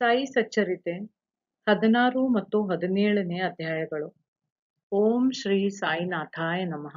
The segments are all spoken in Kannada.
ಸಾಯಿ ಸಚ್ಚರಿತೆ 16 ಮತ್ತು 17ನೇ ಅಧ್ಯಾಯಗಳು. ಓಂ ಶ್ರೀ ಸಾಯಿನಾಥಾಯ ನಮಃ.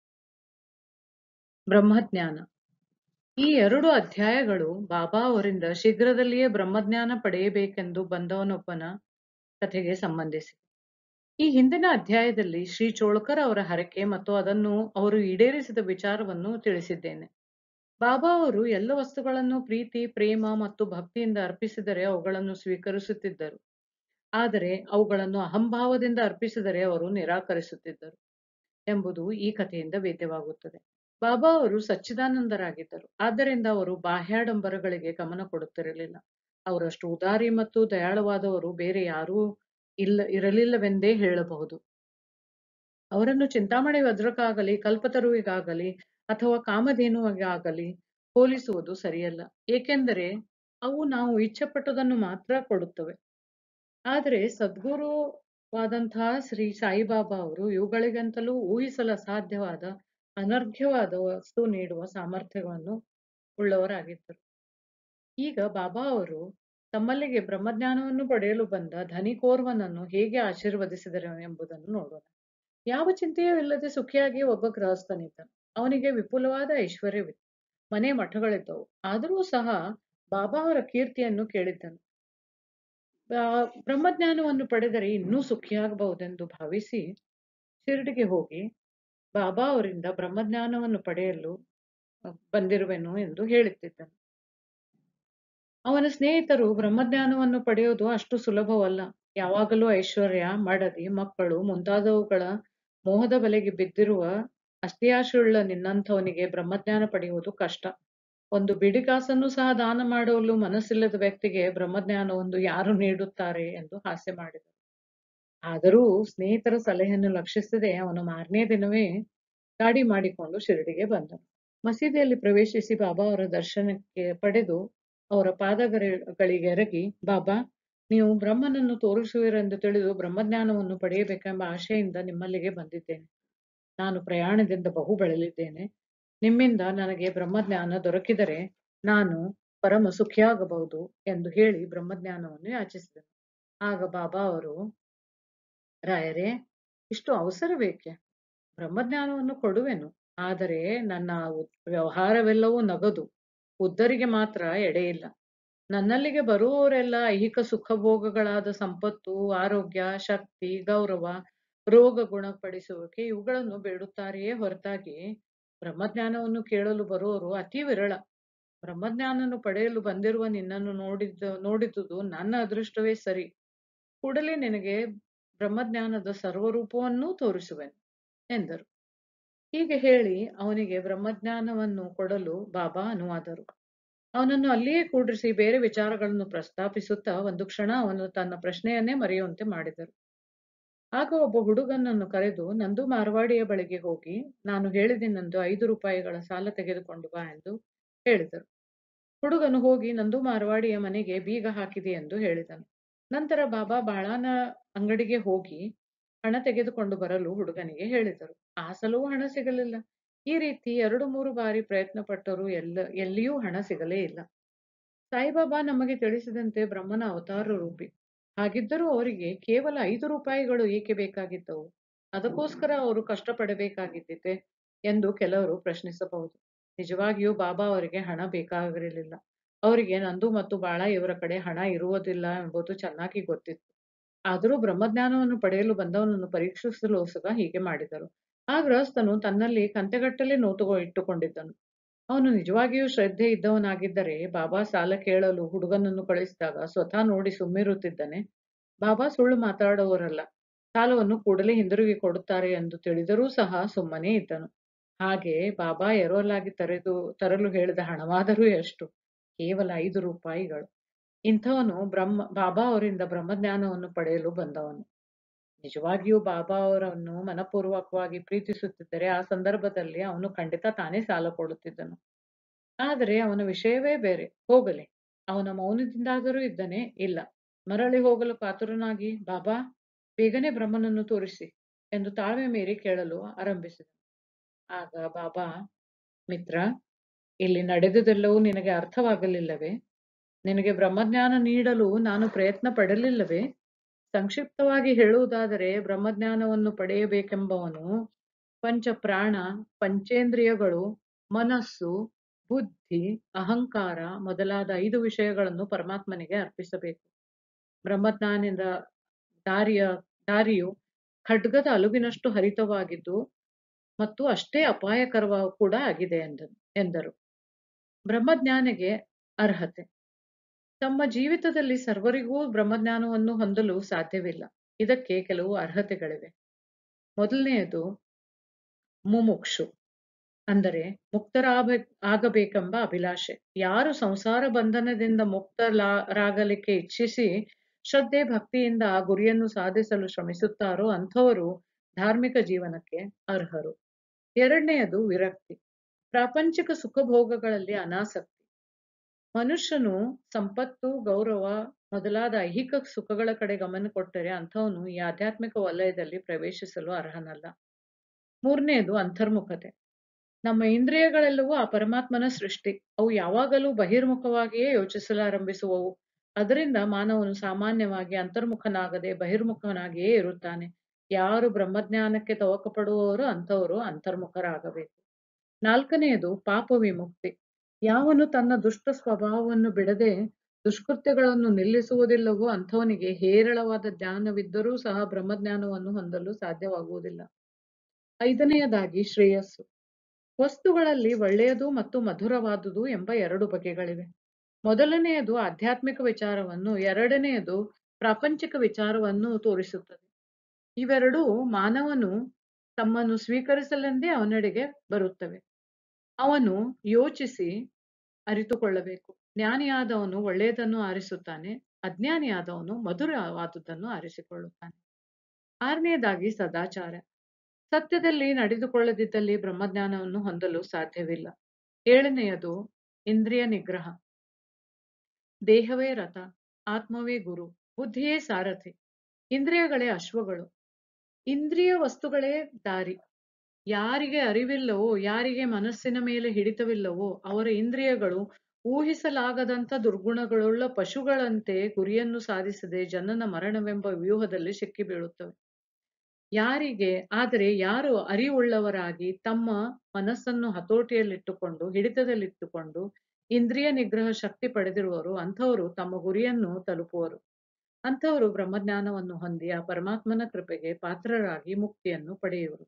ಬ್ರಹ್ಮಜ್ಞಾನ. ಈ 2 ಅಧ್ಯಾಯಗಳು ಬಾಬಾ ಅವರಿಂದ ಶೀಘ್ರದಲ್ಲಿಯೇ ಬ್ರಹ್ಮಜ್ಞಾನ ಪಡೆಯಬೇಕೆಂದು ಬಂದವನೊಬ್ಬನ ಕಥೆಗೆ ಸಂಬಂಧಿಸಿದೆ. ಈ ಹಿಂದಿನ ಅಧ್ಯಾಯದಲ್ಲಿ ಶ್ರೀ ಚೋಳ್ಕರ್ ಅವರ ಹರಕೆ ಮತ್ತು ಅದನ್ನು ಅವರು ಈಡೇರಿಸಿದ ವಿಚಾರವನ್ನು ತಿಳಿಸಿದ್ದೇನೆ. ಬಾಬಾ ಅವರು ಎಲ್ಲ ವಸ್ತುಗಳನ್ನು ಪ್ರೀತಿ, ಪ್ರೇಮ ಮತ್ತು ಭಕ್ತಿಯಿಂದ ಅರ್ಪಿಸಿದರೆ ಅವುಗಳನ್ನು ಸ್ವೀಕರಿಸುತ್ತಿದ್ದರು. ಆದರೆ ಅವುಗಳನ್ನು ಅಹಂಭಾವದಿಂದ ಅರ್ಪಿಸಿದರೆ ಅವರು ನಿರಾಕರಿಸುತ್ತಿದ್ದರು ಎಂಬುದು ಈ ಕಥೆಯಿಂದ ವೇದ್ಯವಾಗುತ್ತದೆ. ಬಾಬಾ ಅವರು ಸಚ್ಚಿದಾನಂದರಾಗಿದ್ದರು. ಆದ್ದರಿಂದ ಅವರು ಬಾಹ್ಯಾಡಂಬರಗಳಿಗೆ ಗಮನ ಕೊಡುತ್ತಿರಲಿಲ್ಲ. ಅವರಷ್ಟು ಉದಾರಿ ಮತ್ತು ದಯಾಳವಾದವರು ಬೇರೆ ಯಾರೂ ಇರಲಿಲ್ಲವೆಂದೇ ಹೇಳಬಹುದು. ಅವರನ್ನು ಚಿಂತಾಮಣಿ ವಜ್ರಕ್ಕಾಗಲಿ, ಕಲ್ಪತರುವಿಗಾಗಲಿ ಅಥವಾ ಕಾಮಧೇನುವಿಗಾಗಲಿ ಹೋಲಿಸುವುದು ಸರಿಯಲ್ಲ. ಏಕೆಂದರೆ ಅವು ನಾವು ಇಚ್ಛೆಪಟ್ಟದನ್ನು ಮಾತ್ರ ಕೊಡುತ್ತವೆ. ಆದರೆ ಸದ್ಗುರುವಾದಂತಹ ಶ್ರೀ ಸಾಯಿಬಾಬಾ ಅವರು ಇವುಗಳಿಗಂತಲೂ ಊಹಿಸಲು ಅಸಾಧ್ಯವಾದ ಅನರ್ಘ್ಯವಾದ ವಸ್ತು ನೀಡುವ ಸಾಮರ್ಥ್ಯಗಳನ್ನು ಉಳ್ಳವರಾಗಿದ್ದರು. ಈಗ ಬಾಬಾ ಅವರು ತಮ್ಮಲ್ಲಿಗೆ ಬ್ರಹ್ಮಜ್ಞಾನವನ್ನು ಪಡೆಯಲು ಬಂದ ಧನಿಕೋರ್ವನನ್ನು ಹೇಗೆ ಆಶೀರ್ವದಿಸಿದರು ಎಂಬುದನ್ನು ನೋಡೋಣ. ಯಾವ ಚಿಂತೆಯೂ ಇಲ್ಲದೆ ಸುಖಿಯಾಗಿ ಒಬ್ಬ ಗೃಹಸ್ಥನಿದ್ದನು. ಅವನಿಗೆ ವಿಪುಲವಾದ ಐಶ್ವರ್ಯವಿತ್ತು. ಮನೆ ಮಠಗಳಿದ್ದವು. ಆದರೂ ಸಹ ಬಾಬಾ ಅವರ ಕೀರ್ತಿಯನ್ನು ಕೇಳಿದ್ದನು. ಬ್ರಹ್ಮಜ್ಞಾನವನ್ನು ಪಡೆದರೆ ಇನ್ನೂ ಸುಖಿಯಾಗಬಹುದೆಂದು ಭಾವಿಸಿ ಶಿರಡಿಗೆ ಹೋಗಿ ಬಾಬಾ ಅವರಿಂದ ಬ್ರಹ್ಮಜ್ಞಾನವನ್ನು ಪಡೆಯಲು ಬಂದಿರುವೆನು ಎಂದು ಹೇಳುತ್ತಿದ್ದನು. ಅವನ ಸ್ನೇಹಿತರು ಬ್ರಹ್ಮಜ್ಞಾನವನ್ನು ಪಡೆಯುವುದು ಅಷ್ಟು ಸುಲಭವಲ್ಲ. ಯಾವಾಗಲೂ ಐಶ್ವರ್ಯ, ಮಡದಿ, ಮಕ್ಕಳು ಮುಂತಾದವುಗಳ ಮೋಹದ ಬಲೆಗೆ ಬಿದ್ದಿರುವ ಅಸ್ಥಿಯಾಶುಳ್ಳ ನಿನ್ನಂಥವನಿಗೆ ಬ್ರಹ್ಮಜ್ಞಾನ ಪಡೆಯುವುದು ಕಷ್ಟ. ಒಂದು ಬಿಡಿಕಾಸನ್ನು ಸಹ ದಾನ ಮಾಡಲು ಮನಸ್ಸಿಲ್ಲದ ವ್ಯಕ್ತಿಗೆ ಬ್ರಹ್ಮಜ್ಞಾನವೊಂದು ಯಾರು ನೀಡುತ್ತಾರೆ ಎಂದು ಹಾಸ್ಯ ಮಾಡಿದರು. ಆದರೂ ಸ್ನೇಹಿತರ ಸಲಹೆಯನ್ನು ಲಕ್ಷಿಸದೆ ಅವನು ಮಾರನೇ ದಿನವೇ ಗಾಡಿ ಮಾಡಿಕೊಂಡು ಶಿರಡಿಗೆ ಬಂದನು. ಮಸೀದಿಯಲ್ಲಿ ಪ್ರವೇಶಿಸಿ ಬಾಬಾ ಅವರ ದರ್ಶನಕ್ಕೆ ಪಡೆದು ಅವರ ಪಾದಗಳಿಗೆ ಎರಗಿ, ಬಾಬಾ, ನೀವು ಬ್ರಹ್ಮನನ್ನು ತೋರಿಸುವಿರೆಂದು ತಿಳಿದು ಬ್ರಹ್ಮಜ್ಞಾನವನ್ನು ಪಡೆಯಬೇಕೆಂಬ ಆಶೆಯಿಂದ ನಿಮ್ಮಲ್ಲಿಗೆ ಬಂದಿದ್ದೇನೆ. ನಾನು ಪ್ರಯಾಣದಿಂದ ಬಹು ಬಳಲಿದ್ದೇನೆ. ನಿಮ್ಮಿಂದ ನನಗೆ ಬ್ರಹ್ಮಜ್ಞಾನ ದೊರಕಿದರೆ ನಾನು ಪರಮ ಸುಖಿಯಾಗಬಹುದು ಎಂದು ಹೇಳಿ ಬ್ರಹ್ಮಜ್ಞಾನವನ್ನು ಯಾಚಿಸಿದನು. ಆಗ ಬಾಬಾ ಅವರು, ರಾಯರೇ, ಇಷ್ಟು ಅವಸರವೇಕೆ? ಬ್ರಹ್ಮಜ್ಞಾನವನ್ನು ಕೊಡುವೆನು. ಆದರೆ ನನ್ನ ವ್ಯವಹಾರವೆಲ್ಲವೂ ನಗದು. ಉದ್ದರಿಗೆ ಮಾತ್ರ ಎಡೆಯಿಲ್ಲ. ನನ್ನಲ್ಲಿಗೆ ಬರುವವರೆಲ್ಲ ಐಹಿಕ ಸುಖಭೋಗಗಳಾದ ಸಂಪತ್ತು, ಆರೋಗ್ಯ, ಶಕ್ತಿ, ಗೌರವ, ರೋಗ ಗುಣಪಡಿಸುವಿಕೆ ಇವುಗಳನ್ನು ಬೇಡುತ್ತಾರೆಯೇ ಹೊರತಾಗಿ ಬ್ರಹ್ಮಜ್ಞಾನವನ್ನು ಕೇಳಲು ಬರುವವರು ಅತಿ ವಿರಳ. ಬ್ರಹ್ಮಜ್ಞಾನವನ್ನು ಪಡೆಯಲು ಬಂದಿರುವ ನಿನ್ನನ್ನು ನೋಡಿದುದು ನನ್ನ ಅದೃಷ್ಟವೇ ಸರಿ. ಕೂಡಲೇ ನಿನಗೆ ಬ್ರಹ್ಮಜ್ಞಾನದ ಸರ್ವರೂಪವನ್ನೂ ತೋರಿಸುವೆನು ಎಂದರು. ಹೀಗೆ ಹೇಳಿ ಅವನಿಗೆ ಬ್ರಹ್ಮಜ್ಞಾನವನ್ನು ಕೊಡಲು ಬಾಬಾ ಅನುವಾದರು. ಅವನನ್ನು ಅಲ್ಲಿಯೇ ಕೂಡಿಸಿ ಬೇರೆ ವಿಚಾರಗಳನ್ನು ಪ್ರಸ್ತಾಪಿಸುತ್ತಾ ಒಂದು ಕ್ಷಣ ಅವನು ತನ್ನ ಪ್ರಶ್ನೆಯನ್ನೇ ಮರೆಯುವಂತೆ ಮಾಡಿದರು. ಆಗ ಒಬ್ಬ ಹುಡುಗನನ್ನು ಕರೆದು, ನಂದು ಮಾರವಾಡಿಯ ಬಳಿಗೆ ಹೋಗಿ ನಾನು ಹೇಳಿದೆನೆಂದು 5 ರೂಪಾಯಿಗಳ ಸಾಲ ತೆಗೆದುಕೊಂಡು ಬಾ ಎಂದು ಹೇಳಿದರು. ಹುಡುಗನು ಹೋಗಿ ನಂದು ಮಾರವಾಡಿಯ ಮನೆಗೆ ಬೀಗ ಹಾಕಿದೆ ಎಂದು ಹೇಳಿದನು. ನಂತರ ಬಾಬಾ ಬಾಳಾನ ಅಂಗಡಿಗೆ ಹೋಗಿ ಹಣ ತೆಗೆದುಕೊಂಡು ಬರಲು ಹುಡುಗನಿಗೆ ಹೇಳಿದರು. ಆ ಸಲವೂ ಹಣ ಸಿಗಲಿಲ್ಲ. ಈ ರೀತಿ 2-3 ಬಾರಿ ಪ್ರಯತ್ನ ಪಟ್ಟರೂ ಎಲ್ಲಿಯೂ ಹಣ ಸಿಗಲೇ ಇಲ್ಲ. ಸಾಯಿಬಾಬಾ ನಮಗೆ ತಿಳಿಸಿದಂತೆ ಬ್ರಹ್ಮನ ಅವತಾರ ರೂಪಿ. ಹಾಗಿದ್ದರೂ ಅವರಿಗೆ ಕೇವಲ 5 ರೂಪಾಯಿಗಳು ಏಕೆ ಬೇಕಾಗಿದ್ದವು? ಅದಕ್ಕೋಸ್ಕರ ಅವರು ಕಷ್ಟಪಡಬೇಕಾಗಿದ್ದಿತೆ ಎಂದು ಕೆಲವರು ಪ್ರಶ್ನಿಸಬಹುದು. ನಿಜವಾಗಿಯೂ ಬಾಬಾ ಅವರಿಗೆ ಹಣ ಬೇಕಾಗಿರಲಿಲ್ಲ. ಅವರಿಗೆ ನಂದು ಮತ್ತು ಬಾಳ ಇವರ ಕಡೆ ಹಣ ಇರುವುದಿಲ್ಲ ಎಂಬುದು ಚೆನ್ನಾಗಿ ಗೊತ್ತಿತ್ತು. ಆದರೂ ಬ್ರಹ್ಮಜ್ಞಾನವನ್ನು ಪಡೆಯಲು ಬಂದವನನ್ನು ಪರೀಕ್ಷಿಸಲೋಸ್ಕರ ಹೀಗೆ ಮಾಡಿದರು. ಆ ಗೃಹಸ್ಥನು ತನ್ನಲ್ಲಿ ಕಂತೆಗಟ್ಟಲೆ ನೋಟು ಇಟ್ಟುಕೊಂಡಿದ್ದನು. ಅವನು ನಿಜವಾಗಿಯೂ ಶ್ರದ್ಧೆ ಇದ್ದವನಾಗಿದ್ದರೆ ಬಾಬಾ ಸಾಲ ಕೇಳಲು ಹುಡುಗನನ್ನು ಕಳಿಸಿದಾಗ ಸ್ವತಃ ನೋಡಿ ಸುಮ್ಮಿರುತ್ತಿದ್ದನೆ. ಬಾಬಾ ಸುಳ್ಳು ಮಾತಾಡುವವರಲ್ಲ. ಸಾಲವನ್ನು ಕೂಡಲೇ ಹಿಂದಿರುಗಿ ಕೊಡುತ್ತಾರೆ ಎಂದು ತಿಳಿದರೂ ಸಹ ಸುಮ್ಮನೇ ಇದ್ದನು. ಹಾಗೆ ಬಾಬಾ ಎರವಲಾಗಿ ತರಲು ಹೇಳಿದ ಹಣವಾದರೂ ಎಷ್ಟು? ಕೇವಲ 5 ರೂಪಾಯಿಗಳು. ಇಂಥವನು ಬಾಬಾ ಅವರಿಂದ ಬ್ರಹ್ಮಜ್ಞಾನವನ್ನು ಪಡೆಯಲು ಬಂದವನು. ನಿಜವಾಗಿಯೂ ಬಾಬಾ ಅವರನ್ನು ಮನಪೂರ್ವಕವಾಗಿ ಪ್ರೀತಿಸುತ್ತಿದ್ದರೆ ಆ ಸಂದರ್ಭದಲ್ಲಿ ಅವನು ಖಂಡಿತ ತಾನೇ ಸಾಲ ಕೊಡುತ್ತಿದ್ದನು. ಆದರೆ ಅವನ ವಿಷಯವೇ ಬೇರೆ. ಹೋಗಲಿ, ಅವನ ಮೌನದಿಂದಾದರೂ ಇದ್ದನೇ? ಇಲ್ಲ. ಮರಳಿ ಹೋಗಲು ಕಾತುರನಾಗಿ, ಬಾಬಾ, ಬೇಗನೆ ಬ್ರಹ್ಮನನ್ನು ತೋರಿಸಿ ಎಂದು ತಾಳ್ಮೆ ಮೀರಿ ಕೇಳಲು ಆರಂಭಿಸಿದನು. ಆಗ ಬಾಬಾ, ಮಿತ್ರ, ಇಲ್ಲಿ ನಡೆದುದೆಲ್ಲವೂ ನಿನಗೆ ಅರ್ಥವಾಗಲಿಲ್ಲವೇ? ನಿನಗೆ ಬ್ರಹ್ಮಜ್ಞಾನ ನೀಡಲು ನಾನು ಪ್ರಯತ್ನ ಪಡಲಿಲ್ಲವೇ? ಸಂಕ್ಷಿಪ್ತವಾಗಿ ಹೇಳುವುದಾದರೆ ಬ್ರಹ್ಮಜ್ಞಾನವನ್ನು ಪಡೆಯಬೇಕೆಂಬವನು ಪಂಚ ಪ್ರಾಣ, ಪಂಚೇಂದ್ರಿಯಗಳು, ಮನಸ್ಸು, ಬುದ್ಧಿ, ಅಹಂಕಾರ ಮೊದಲಾದ 5 ವಿಷಯಗಳನ್ನು ಪರಮಾತ್ಮನಿಗೆ ಅರ್ಪಿಸಬೇಕು. ಬ್ರಹ್ಮಜ್ಞಾನದ ದಾರಿಯ ದಾರಿಯು ಖಡ್ಗದ ಅಲುಗಿನಷ್ಟು ಹರಿತವಾಗಿದ್ದು ಮತ್ತು ಅಷ್ಟೇ ಅಪಾಯಕರ ಕೂಡ ಆಗಿದೆ ಎಂದರು. ಬ್ರಹ್ಮಜ್ಞಾನಿಗೆ ಅರ್ಹತೆ. ತಮ್ಮ ಜೀವಿತದಲ್ಲಿ ಸರ್ವರಿಗೂ ಬ್ರಹ್ಮಜ್ಞಾನವನ್ನು ಹೊಂದಲು ಸಾಧ್ಯವಿಲ್ಲ. ಇದಕ್ಕೆ ಕೆಲವು ಅರ್ಹತೆಗಳಿವೆ. ಮೊದಲನೆಯದು ಮುಮುಕ್ಷು, ಅಂದರೆ ಆಗಬೇಕೆಂಬ ಅಭಿಲಾಷೆ. ಯಾರು ಸಂಸಾರ ಬಂಧನದಿಂದ ಮುಕ್ತರಾಗಲಿಕ್ಕೆ ಇಚ್ಛಿಸಿ ಶ್ರದ್ಧೆ ಭಕ್ತಿಯಿಂದ ಆ ಗುರಿಯನ್ನು ಸಾಧಿಸಲು ಶ್ರಮಿಸುತ್ತಾರೋ ಅಂಥವರು ಧಾರ್ಮಿಕ ಜೀವನಕ್ಕೆ ಅರ್ಹರು. ಎರಡನೆಯದು ವಿರಕ್ತಿ, ಪ್ರಾಪಂಚಿಕ ಸುಖಭೋಗಗಳಲ್ಲಿ ಅನಾಸಕ್ತಿ. ಮನುಷ್ಯನು ಸಂಪತ್ತು, ಗೌರವ ಮೊದಲಾದ ಐಹಿಕ ಸುಖಗಳ ಕಡೆ ಗಮನ ಕೊಟ್ಟರೆ ಅಂಥವನು ಈ ಆಧ್ಯಾತ್ಮಿಕ ವಲಯದಲ್ಲಿ ಪ್ರವೇಶಿಸಲು ಅರ್ಹನಲ್ಲ. ಮೂರನೆಯದು ಅಂತರ್ಮುಖತೆ. ನಮ್ಮ ಇಂದ್ರಿಯಗಳೆಲ್ಲವೂ ಆ ಪರಮಾತ್ಮನ ಸೃಷ್ಟಿ. ಅವು ಯಾವಾಗಲೂ ಬಹಿರ್ಮುಖವಾಗಿಯೇ ಯೋಚಿಸಲಾರಂಭಿಸುವವು. ಅದರಿಂದ ಮಾನವನು ಸಾಮಾನ್ಯವಾಗಿ ಅಂತರ್ಮುಖನಾಗದೆ ಬಹಿರ್ಮುಖನಾಗಿಯೇ ಇರುತ್ತಾನೆ. ಯಾರು ಬ್ರಹ್ಮಜ್ಞಾನಕ್ಕೆ ತವಕ ಪಡುವವರು ಅಂಥವರು ಅಂತರ್ಮುಖರಾಗಬೇಕು. ನಾಲ್ಕನೆಯದು ಪಾಪ ವಿಮುಕ್ತಿ. ಯಾವನು ತನ್ನ ದುಷ್ಟ ಸ್ವಭಾವವನ್ನು ಬಿಡದೆ ದುಷ್ಕೃತ್ಯಗಳನ್ನು ನಿಲ್ಲಿಸುವುದಿಲ್ಲವೋ ಅಂಥವನಿಗೆ ಹೇರಳವಾದ ಜ್ಞಾನವಿದ್ದರೂ ಸಹ ಬ್ರಹ್ಮಜ್ಞಾನವನ್ನು ಹೊಂದಲು ಸಾಧ್ಯವಾಗುವುದಿಲ್ಲ. ಐದನೆಯದಾಗಿ ಶ್ರೇಯಸ್ಸು. ವಸ್ತುಗಳಲ್ಲಿ ಒಳ್ಳೆಯದು ಮತ್ತು ಮಧುರವಾದುದು ಎಂಬ 2 ಬಗೆಗಳಿವೆ. ಮೊದಲನೆಯದು ಆಧ್ಯಾತ್ಮಿಕ ವಿಚಾರವನ್ನು, ಎರಡನೆಯದು ಪ್ರಾಪಂಚಿಕ ವಿಚಾರವನ್ನು ತೋರಿಸುತ್ತದೆ. ಇವೆರಡೂ ಮಾನವನು ತಮ್ಮನ್ನು ಸ್ವೀಕರಿಸಲೆಂದೇ ಅವನೆಡೆಗೆ ಬರುತ್ತವೆ. ಅವನು ಯೋಚಿಸಿ ಅರಿತುಕೊಳ್ಳಬೇಕು. ಜ್ಞಾನಿಯಾದವನು ಒಳ್ಳೆಯದನ್ನು ಆರಿಸುತ್ತಾನೆ, ಅಜ್ಞಾನಿಯಾದವನು ಮಧುರವಾದುದನ್ನು ಆರಿಸಿಕೊಳ್ಳುತ್ತಾನೆ. ಆರನೆಯದಾಗಿ ಸದಾಚಾರ. ಸತ್ಯದಲ್ಲಿ ನಡೆದುಕೊಳ್ಳದಿದ್ದಲ್ಲಿ ಬ್ರಹ್ಮಜ್ಞಾನವನ್ನು ಹೊಂದಲು ಸಾಧ್ಯವಿಲ್ಲ. ಏಳನೆಯದು ಇಂದ್ರಿಯ ನಿಗ್ರಹ. ದೇಹವೇ ರಥ, ಆತ್ಮವೇ ಗುರು, ಬುದ್ಧಿಯೇ ಸಾರಥಿ, ಇಂದ್ರಿಯಗಳೇ ಅಶ್ವಗಳು. ಇಂದ್ರಿಯ ವಸ್ತುಗಳೇ ದಾರಿ. ಯಾರಿಗೆ ಅರಿವಿಲ್ಲವೋ, ಯಾರಿಗೆ ಮನಸ್ಸಿನ ಮೇಲೆ ಹಿಡಿತವಿಲ್ಲವೋ ಅವರ ಇಂದ್ರಿಯಗಳು ಊಹಿಸಲಾಗದಂಥ ದುರ್ಗುಣಗಳುಳ್ಳ ಪಶುಗಳಂತೆ ಗುರಿಯನ್ನು ಸಾಧಿಸದೆ ಜನನ ಮರಣವೆಂಬ ವ್ಯೂಹದಲ್ಲಿ ಸಿಕ್ಕಿಬೀಳುತ್ತವೆ. ಆದರೆ ಯಾರು ಅರಿವುಳ್ಳವರಾಗಿ ತಮ್ಮ ಮನಸ್ಸನ್ನು ಹತೋಟಿಯಲ್ಲಿಟ್ಟುಕೊಂಡು, ಹಿಡಿತದಲ್ಲಿಟ್ಟುಕೊಂಡು ಇಂದ್ರಿಯ ನಿಗ್ರಹ ಶಕ್ತಿ ಪಡೆದಿರುವರು ಅಂಥವರು ತಮ್ಮ ಗುರಿಯನ್ನು ತಲುಪುವರು. ಅಂಥವರು ಬ್ರಹ್ಮಜ್ಞಾನವನ್ನು ಹೊಂದಿ ಆ ಪರಮಾತ್ಮನ ಕೃಪೆಗೆ ಪಾತ್ರರಾಗಿ ಮುಕ್ತಿಯನ್ನು ಪಡೆಯುವರು.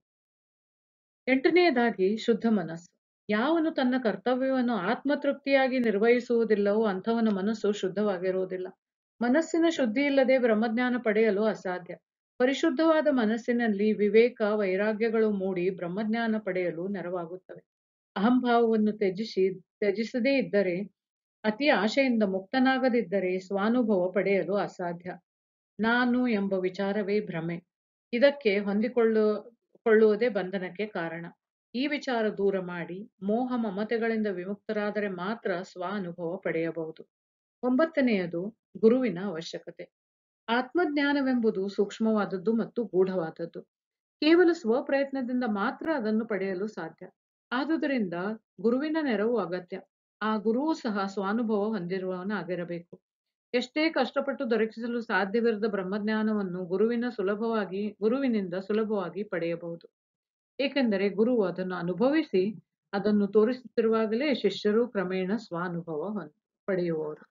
ಎಂಟನೆಯದಾಗಿ ಶುದ್ಧ ಮನಸ್ಸು. ಯಾವನು ತನ್ನ ಕರ್ತವ್ಯವನ್ನು ಆತ್ಮತೃಪ್ತಿಯಾಗಿ ನಿರ್ವಹಿಸುವುದಿಲ್ಲವೋ ಅಂಥವನ ಮನಸ್ಸು ಶುದ್ಧವಾಗಿರುವುದಿಲ್ಲ. ಮನಸ್ಸಿನ ಶುದ್ಧಿ ಇಲ್ಲದೆ ಬ್ರಹ್ಮಜ್ಞಾನ ಪಡೆಯಲು ಅಸಾಧ್ಯ. ಪರಿಶುದ್ಧವಾದ ಮನಸ್ಸಿನಲ್ಲಿ ವಿವೇಕ, ವೈರಾಗ್ಯಗಳು ಮೂಡಿ ಬ್ರಹ್ಮಜ್ಞಾನ ಪಡೆಯಲು ನೆರವಾಗುತ್ತವೆ. ಅಹಂಭಾವವನ್ನು ತ್ಯಜಿಸದೇ ಇದ್ದರೆ, ಅತಿ ಆಶೆಯಿಂದ ಮುಕ್ತನಾಗದಿದ್ದರೆ ಸ್ವಾನುಭವ ಪಡೆಯಲು ಅಸಾಧ್ಯ. ನಾನು ಎಂಬ ವಿಚಾರವೇ ಭ್ರಮೆ. ಇದಕ್ಕೆ ಹೊಂದಿಕೊಳ್ಳುವುದೇ ಬಂಧನಕ್ಕೆ ಕಾರಣ. ಈ ವಿಚಾರ ದೂರ ಮಾಡಿ ಮೋಹ ಮಮತೆಗಳಿಂದ ವಿಮುಕ್ತರಾದರೆ ಮಾತ್ರ ಸ್ವಾನುಭವ ಪಡೆಯಬಹುದು. ಒಂಬತ್ತನೆಯದು ಗುರುವಿನ ಅವಶ್ಯಕತೆ. ಆತ್ಮಜ್ಞಾನವೆಂಬುದು ಸೂಕ್ಷ್ಮವಾದದ್ದು ಮತ್ತು ಗೂಢವಾದದ್ದು. ಕೇವಲ ಸ್ವಪ್ರಯತ್ನದಿಂದ ಮಾತ್ರ ಅದನ್ನು ಪಡೆಯಲು ಸಾಧ್ಯ. ಆದುದರಿಂದ ಗುರುವಿನ ನೆರವು ಅಗತ್ಯ. ಆ ಗುರುವು ಸಹ ಸ್ವಾನುಭವ ಹೊಂದಿರುವವನಾಗಿರಬೇಕು. ಎಷ್ಟೇ ಕಷ್ಟಪಟ್ಟು ದೊರಕಿಸಲು ಸಾಧ್ಯವಿರದ ಬ್ರಹ್ಮಜ್ಞಾನವನ್ನು ಗುರುವಿನಿಂದ ಸುಲಭವಾಗಿ ಪಡೆಯಬಹುದು. ಏಕೆಂದರೆ ಗುರುವು ಅದನ್ನು ಅನುಭವಿಸಿ ಅದನ್ನು ತೋರಿಸುತ್ತಿರುವಾಗಲೇ ಶಿಷ್ಯರು ಕ್ರಮೇಣ ಸ್ವಾನುಭವ ಪಡೆಯುವವರು.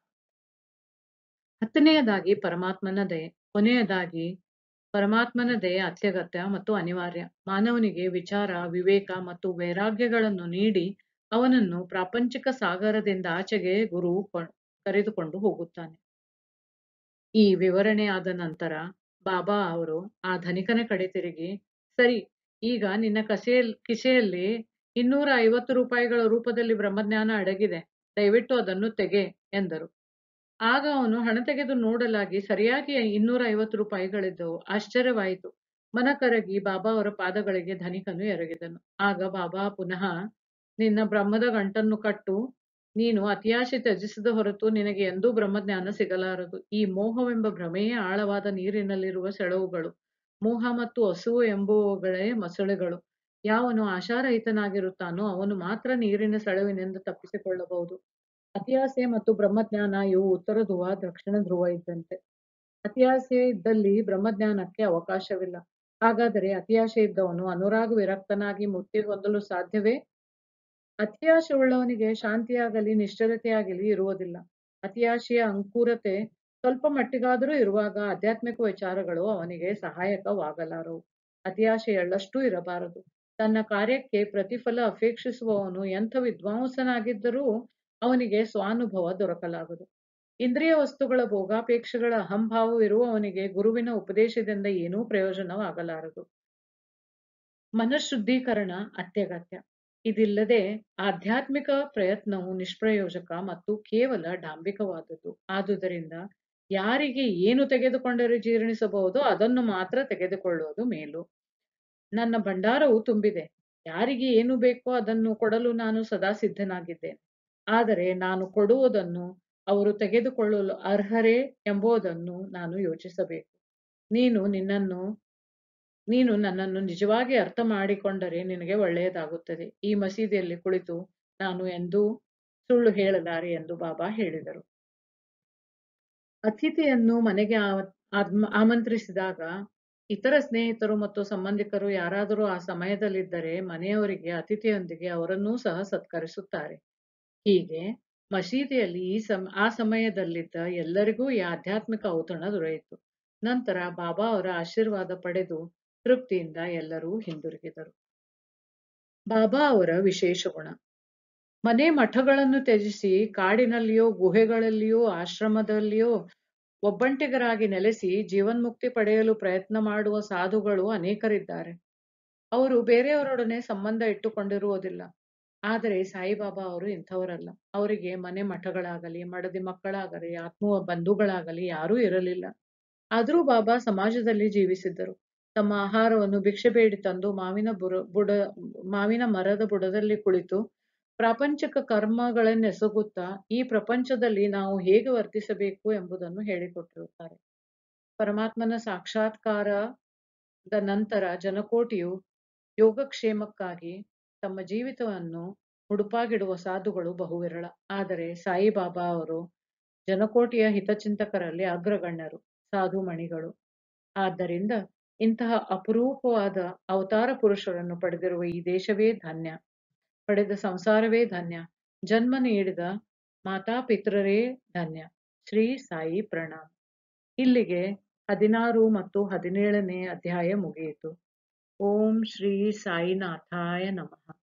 ಹತ್ತನೆಯದಾಗಿ ಪರಮಾತ್ಮನ ದಯೆ. ಕೊನೆಯದಾಗಿ ಪರಮಾತ್ಮನ ದಯೆ ಅತ್ಯಗತ್ಯ ಮತ್ತು ಅನಿವಾರ್ಯ. ಮಾನವನಿಗೆ ವಿಚಾರ, ವಿವೇಕ ಮತ್ತು ವೈರಾಗ್ಯಗಳನ್ನು ನೀಡಿ ಅವನನ್ನು ಪ್ರಾಪಂಚಿಕ ಸಾಗರದಿಂದ ಆಚೆಗೆ ಗುರು ಕರೆದುಕೊಂಡು ಹೋಗುತ್ತಾನೆ. ಈ ವಿವರಣೆ ಆದ ನಂತರ ಬಾಬಾ ಅವರು ಆ ಧನಿಕನ ಕಡೆ ತಿರುಗಿ, ಸರಿ, ಈಗ ನಿನ್ನ ಕಿಸೆಯಲ್ಲಿ 250 ರೂಪಾಯಿಗಳ ರೂಪದಲ್ಲಿ ಬ್ರಹ್ಮಜ್ಞಾನ ಅಡಗಿದೆ, ದಯವಿಟ್ಟು ಅದನ್ನು ತೆಗೆ ಎಂದರು. ಆಗ ಅವನು ಹಣ ತೆಗೆದು ನೋಡಲಾಗಿ ಸರಿಯಾಗಿ 250 ರೂಪಾಯಿಗಳಿದ್ದವು. ಆಶ್ಚರ್ಯವಾಯಿತು. ಮನ ಕರಗಿ ಬಾಬಾ ಅವರ ಪಾದಗಳಿಗೆ ಧನಿಕನು ಎರಗಿದನು. ಆಗ ಬಾಬಾ ಪುನಃ, ನಿನ್ನ ಬ್ರಹ್ಮದ ಗಂಟನ್ನು ಕಟ್ಟು. ನೀನು ಅತಿಯಾಶೆ ತ್ಯಜಿಸದ ಹೊರತು ನಿನಗೆ ಎಂದೂ ಬ್ರಹ್ಮಜ್ಞಾನ ಸಿಗಲಾರದು. ಈ ಮೋಹವೆಂಬ ಭ್ರಮೆಯೇ ಆಳವಾದ ನೀರಿನಲ್ಲಿರುವ ಸೆಳವುಗಳು. ಮೋಹ ಮತ್ತು ಹಸುವು ಎಂಬುವುಗಳೇ ಮೊಸಳೆಗಳು. ಯಾವನು ಆಶಾರಹಿತನಾಗಿರುತ್ತಾನೋ ಅವನು ಮಾತ್ರ ನೀರಿನ ಸೆಳವಿನಿಂದ ತಪ್ಪಿಸಿಕೊಳ್ಳಬಹುದು. ಅತಿಯಾಸೆ ಮತ್ತು ಬ್ರಹ್ಮಜ್ಞಾನ ಇವು ಉತ್ತರ ಧ್ರುವ ದಕ್ಷಿಣ ಧ್ರುವ ಇದ್ದಂತೆ. ಅತಿಯಾಸೆ ಇದ್ದಲ್ಲಿ ಬ್ರಹ್ಮಜ್ಞಾನಕ್ಕೆ ಅವಕಾಶವಿಲ್ಲ. ಹಾಗಾದರೆ ಅತಿಯಾಸೆ ಇದ್ದವನು ಅನುರಾಗ ವಿರಕ್ತನಾಗಿ ಮುಕ್ತಿ ಹೊಂದಲು ಸಾಧ್ಯವೇ? ಅತಿಯಾಸೆ ಉಳ್ಳವನಿಗೆ ಶಾಂತಿಯಾಗಲಿ ನಿಶ್ಚಲತೆಯಾಗಲಿ ಇರುವುದಿಲ್ಲ. ಅತಿಯಾಸೆಯ ಅಂಕುರತೆ ಸ್ವಲ್ಪ ಮಟ್ಟಿಗಾದರೂ ಇರುವಾಗ ಆಧ್ಯಾತ್ಮಿಕ ವಿಚಾರಗಳು ಅವನಿಗೆ ಸಹಾಯಕವಾಗಲಾರವು. ಅತಿಯಾಸೆ ಎಳ್ಳಷ್ಟೂ ಇರಬಾರದು. ತನ್ನ ಕಾರ್ಯಕ್ಕೆ ಪ್ರತಿಫಲ ಅಪೇಕ್ಷಿಸುವವನು ಎಂಥ ವಿದ್ವಾಂಸನಾಗಿದ್ದರೂ ಅವನಿಗೆ ಸ್ವಾನುಭವ ದೊರಕಲಾಗದು. ಇಂದ್ರಿಯ ವಸ್ತುಗಳ ಭೋಗಾಪೇಕ್ಷೆಗಳ ಅಹಂಭಾವವಿರುವವನಿಗೆ ಗುರುವಿನ ಉಪದೇಶದಿಂದ ಏನೂ ಪ್ರಯೋಜನವಾಗಲಾರದು. ಮನಃಶುದ್ಧೀಕರಣ ಅತ್ಯಗತ್ಯ. ಇದಿಲ್ಲದೆ ಆಧ್ಯಾತ್ಮಿಕ ಪ್ರಯತ್ನವು ನಿಷ್ಪ್ರಯೋಜಕ ಮತ್ತು ಕೇವಲ ಡಾಂಬಿಕವಾದದ್ದು. ಆದುದರಿಂದ ಯಾರಿಗೆ ಏನು ತೆಗೆದುಕೊಂಡರೆ ಜೀರ್ಣಿಸಬಹುದೋ ಅದನ್ನು ಮಾತ್ರ ತೆಗೆದುಕೊಳ್ಳುವುದು ಮೇಲು. ನನ್ನ ಭಂಡಾರವು ತುಂಬಿದೆ. ಯಾರಿಗೆ ಏನು ಬೇಕೋ ಅದನ್ನು ಕೊಡಲು ನಾನು ಸದಾ ಸಿದ್ಧನಾಗಿದ್ದೇನೆ. ಆದರೆ ನಾನು ಕೊಡುವುದನ್ನು ಅವರು ತೆಗೆದುಕೊಳ್ಳಲು ಅರ್ಹರೇ ಎಂಬುದನ್ನು ನಾನು ಯೋಚಿಸಬೇಕು. ನೀನು ನನ್ನನ್ನು ನಿಜವಾಗಿ ಅರ್ಥ ಮಾಡಿಕೊಂಡರೆ ನಿನಗೆ ಒಳ್ಳೆಯದಾಗುತ್ತದೆ. ಈ ಮಸೀದಿಯಲ್ಲಿ ಕುಳಿತು ನಾನು ಎಂದೂ ಸುಳ್ಳು ಹೇಳಲಾರೆ ಎಂದು ಬಾಬಾ ಹೇಳಿದರು. ಅತಿಥಿಯನ್ನು ಮನೆಗೆ ಆಮಂತ್ರಿಸಿದಾಗ ಇತರ ಸ್ನೇಹಿತರು ಮತ್ತು ಸಂಬಂಧಿಕರು ಯಾರಾದರೂ ಆ ಸಮಯದಲ್ಲಿದ್ದರೆ ಮನೆಯವರಿಗೆ ಅತಿಥಿಯೊಂದಿಗೆ ಅವರನ್ನೂ ಸಹ ಸತ್ಕರಿಸುತ್ತಾರೆ. ಹೀಗೆ ಮಸೀದಿಯಲ್ಲಿ ಆ ಸಮಯದಲ್ಲಿದ್ದ ಎಲ್ಲರಿಗೂ ಈ ಆಧ್ಯಾತ್ಮಿಕ ಔತಣ ದೊರೆಯಿತು. ನಂತರ ಬಾಬಾ ಅವರ ಆಶೀರ್ವಾದ ಪಡೆದು ತೃಪ್ತಿಯಿಂದ ಎಲ್ಲರೂ ಹಿಂದಿರುಗಿದರು. ಬಾಬಾ ಅವರ ವಿಶೇಷ ಗುಣ. ಮನೆ ಮಠಗಳನ್ನು ತ್ಯಜಿಸಿ ಕಾಡಿನಲ್ಲಿಯೋ ಗುಹೆಗಳಲ್ಲಿಯೋ ಆಶ್ರಮದಲ್ಲಿಯೋ ಒಬ್ಬಂಟಿಗರಾಗಿ ನೆಲೆಸಿ ಜೀವನ್ಮುಕ್ತಿ ಪಡೆಯಲು ಪ್ರಯತ್ನ ಮಾಡುವ ಸಾಧುಗಳು ಅನೇಕರಿದ್ದಾರೆ. ಅವರು ಬೇರೆಯವರೊಡನೆ ಸಂಬಂಧ ಇಟ್ಟುಕೊಂಡಿರುವುದಿಲ್ಲ. ಆದರೆ ಸಾಯಿಬಾಬಾ ಅವರು ಇಂಥವರಲ್ಲ. ಅವರಿಗೆ ಮನೆ ಮಠಗಳಾಗಲಿ ಮಡದಿ ಮಕ್ಕಳಾಗಲಿ ಆತ್ಮ ಬಂಧುಗಳಾಗಲಿ ಯಾರೂ ಇರಲಿಲ್ಲ. ಆದರೂ ಬಾಬಾ ಸಮಾಜದಲ್ಲಿ ಜೀವಿಸಿದ್ದರು. ತಮ್ಮ ಆಹಾರವನ್ನು ಭಿಕ್ಷೆ ಬೇಡಿ ತಂದು ಮಾವಿನ ಮರದ ಬುಡದಲ್ಲಿ ಕುಳಿತು ಪ್ರಾಪಂಚಿಕ ಕರ್ಮಗಳನ್ನೆಸಗುತ್ತಾ ಈ ಪ್ರಪಂಚದಲ್ಲಿ ನಾವು ಹೇಗೆ ವರ್ತಿಸಬೇಕು ಎಂಬುದನ್ನು ಹೇಳಿಕೊಟ್ಟಿರುತ್ತಾರೆ. ಪರಮಾತ್ಮನ ಸಾಕ್ಷಾತ್ಕಾರದ ನಂತರ ಜನಕೋಟಿಯು ಯೋಗಕ್ಷೇಮಕ್ಕಾಗಿ ತಮ್ಮ ಜೀವಿತವನ್ನು ಮುಡುಪಾಗಿಡುವ ಸಾಧುಗಳು ಬಹುವಿರಳ. ಆದರೆ ಸಾಯಿಬಾಬಾ ಅವರು ಜನಕೋಟಿಯ ಹಿತಚಿಂತಕರಲ್ಲಿ ಅಗ್ರಗಣ್ಯರು, ಸಾಧುಮಣಿಗಳು. ಆದ್ದರಿಂದ ಇಂತಹ ಅಪರೂಪವಾದ ಅವತಾರ ಪುರುಷರನ್ನು ಪಡೆದಿರುವ ಈ ದೇಶವೇ ಧನ್ಯ, ಪಡೆದ ಸಂಸಾರವೇ ಧನ್ಯ, ಜನ್ಮ ನೀಡಿದ ಮಾತಾಪಿತರರೇ ಧನ್ಯ. ಶ್ರೀ ಸಾಯಿ ಪ್ರಣಾಮ್. ಇಲ್ಲಿಗೆ 16 ಮತ್ತು 17ನೇ ಅಧ್ಯಾಯ ಮುಗಿಯಿತು. ಓಂ ಶ್ರೀ ಸಾಯಿನಾಥಾಯ ನಮಃ.